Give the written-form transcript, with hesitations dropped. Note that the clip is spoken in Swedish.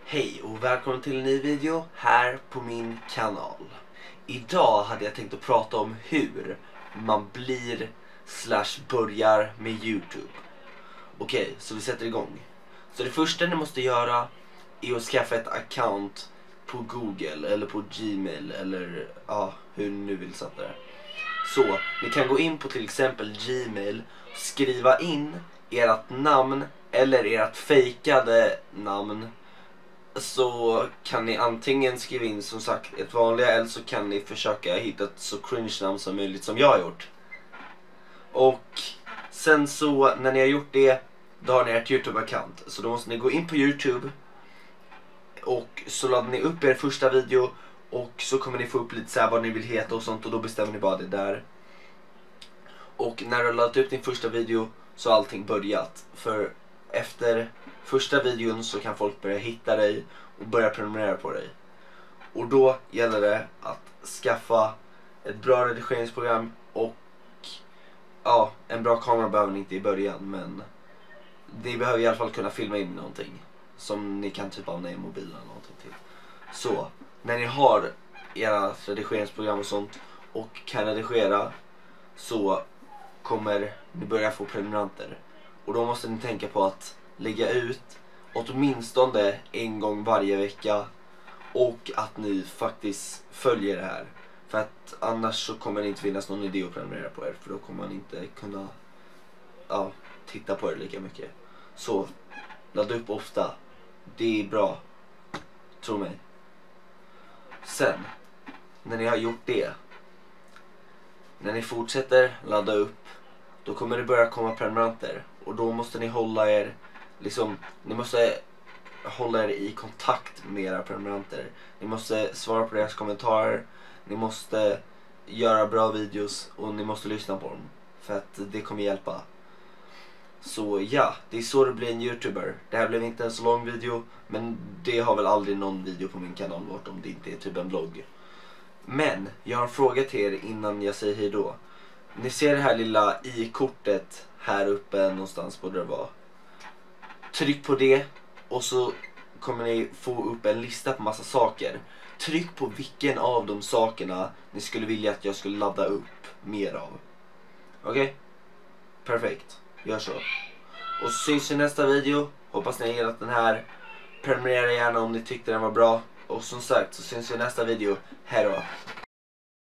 Hej och välkommen till en ny video här på min kanal. Idag hade jag tänkt att prata om hur man börjar med YouTube. Okej, så vi sätter igång. Så det första ni måste göra är att skaffa ett account på Google eller på Gmail eller ja, hur ni nu vill sätta det. Så ni kan gå in på till exempel Gmail och skriva in ert namn eller ert fejkade namn. Så kan ni antingen skriva in som sagt ett vanliga eller så kan ni försöka hitta ett så cringe namn som möjligt som jag har gjort. Och sen så när ni har gjort det, då har ni ert YouTube-account. Så då måste ni gå in på YouTube och så laddar ni upp er första video och så kommer ni få upp lite så här vad ni vill heta och sånt och då bestämmer ni bara det där. Och när du har laddat upp din första video så har allting börjat. För efter första videon så kan folk börja hitta dig och börja prenumerera på dig. Och då gäller det att skaffa ett bra redigeringsprogram och ja, en bra kamera behöver ni inte i början, men ni behöver i alla fall kunna filma in någonting som ni kan typ använda i mobilen eller någonting till. Så när ni har era redigeringsprogram och sånt och kan redigera så kommer ni börja få prenumeranter. Och då måste ni tänka på att lägga ut åtminstone en gång varje vecka och att ni faktiskt följer det här. För att annars så kommer det inte finnas någon idé att prenumerera på er, för då kommer man inte kunna titta på er lika mycket. Så ladda upp ofta. Det är bra. Tro mig. Sen när ni har gjort det, när ni fortsätter ladda upp, då kommer det börja komma prenumeranter. Och då måste ni hålla er ni måste hålla er i kontakt med era prenumeranter. Ni måste svara på deras kommentarer. Ni måste göra bra videos och ni måste lyssna på dem. För att det kommer hjälpa. Så ja, det är så det blir en YouTuber. Det här blev inte en så lång video, men det har väl aldrig någon video på min kanal varit om det inte är typ en vlogg. Men jag har en fråga till er innan jag säger hej då. Ni ser det här lilla i-kortet här uppe någonstans borde det vara. Tryck på det och så kommer ni få upp en lista på massa saker. Tryck på vilken av de sakerna ni skulle vilja att jag skulle ladda upp mer av. Okej? Perfekt. Gör så. Och så syns vi i nästa video. Hoppas ni har gillat den här. Prenumerera gärna om ni tyckte den var bra. Och som sagt så syns vi i nästa video. Hej då.